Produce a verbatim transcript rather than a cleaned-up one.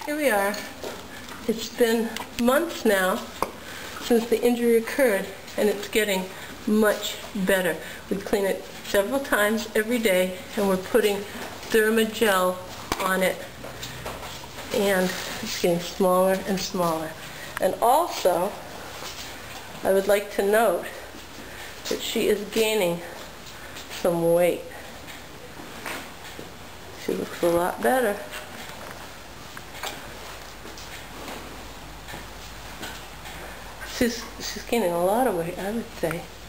Here we are. It's been months now since the injury occurred, and it's getting much better. We clean it several times every day, and we're putting Thermagel on it, and it's getting smaller and smaller. And also, I would like to note that she is gaining some weight. She looks a lot better. She's, she's gaining a lot of weight, I would say.